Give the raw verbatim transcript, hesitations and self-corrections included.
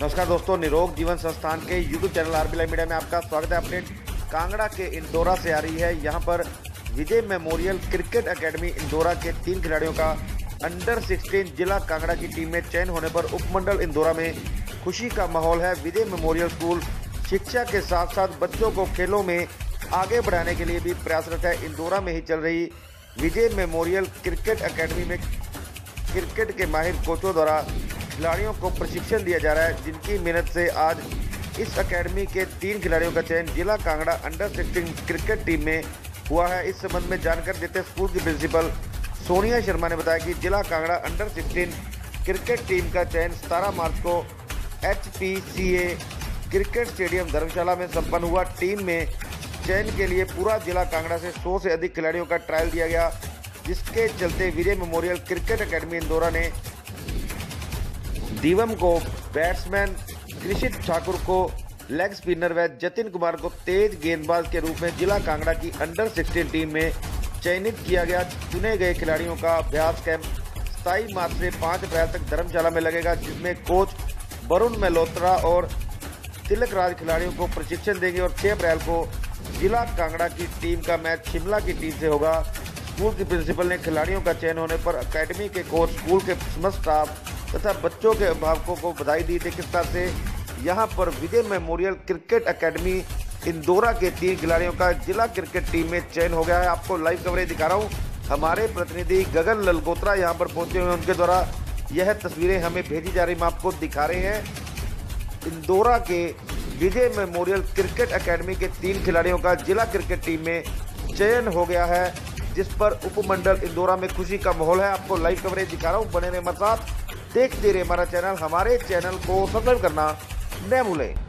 नमस्कार दोस्तों, निरोग जीवन संस्थान के YouTube channel RB live media में आपका स्वागत है। अपडेट कांगड़ा के इंदौरा से आ रही है। यहां पर Vijay memorial cricket academy Indora के तीन खिलाड़ियों का अंडर सोलह जिला कांगड़ा की टीम में चयन होने पर उपमंडल इंदौरा में खुशी का माहौल है। विजय मेमोरियल स्कूल शिक्षा के साथ साथ बच्चों को खेलों में आगे बढ़ाने के लिए भी प्रयासरत है। इंदौरा में ही चल रही विजय मेमोरियल क्रिकेट एकेडमी में क्रिकेट के माहिर कोचों द्वारा खिलाड़ियों को प्रशिक्षण दिया जा रहा है, जिनकी मेहनत से आज इस एकेडमी के तीन खिलाड़ियों का चयन जिला कांगड़ा अंडर सोलह क्रिकेट टीम में हुआ है। इस संबंध में जानकारी देते स्कूल की प्रिंसिपल सोनिया शर्मा ने बताया कि जिला कांगड़ा अंडर सोलह क्रिकेट टीम का चयन सत्रह मार्च को H P C A cricket stadium Dharamshala में संपन्न हुआ। टीम में चयन के लिए पूरा जिला कांगड़ा से सौ से अधिक खिलाड़ियों का ट्रायल दिया गया, जिसके चलते Vijay memorial cricket academy Indora ने दीवम को बैट्समैन, कृषित ठाकुर को लेग स्पिनर व जतिन कुमार को तेज गेंदबाज के रूप में जिला कांगड़ा की अंडर सोलह टीम में चयनित किया गया। चुने गए खिलाड़ियों का अभ्यास कैंप सत्ताईस मार्च से पाँच अप्रैल तक धर्मशाला में लगेगा, जिसमें कोच वरुण मेल्होत्रा और तिलक राज खिलाड़ियों को प्रशिक्षण देंगे और छह अप्रैल को जिला कांगड़ा की टीम का मैच शिमला की टीम से होगा। स्कूल की प्रिंसिपल ने खिलाड़ियों का चयन होने पर एकेडमी के कोच, स्कूल के समस्त स्टाफ तथा बच्चों के अभिभावकों को बधाई दी थी। किस तरह से यहां पर Vijay memorial cricket academy Indora के तीन खिलाड़ियों का जिला क्रिकेट टीम में चयन हो गया है। आपको लाइव कवरेज दिखा रहा हूं। हमारे प्रतिनिधि गगन ललगोत्रा यहां पर पहुंचे हुए, उनके द्वारा यह तस्वीरें हमें भेजी जा रही, हम आपको दिखा रहे हैं। इंदौरा के विजय मेमोरियल क्रिकेट एकेडमी के तीन खिलाड़ियों का जिला क्रिकेट टीम में चयन हो गया है, जिस पर उपमंडल इंदौरा में खुशी का माहौल है। आपको लाइव कवरेज दिखा रहा हूँ, बने रहे हमारे साथ, देखते रहे हमारा चैनल। हमारे चैनल को सब्सक्राइब करना न भूलें।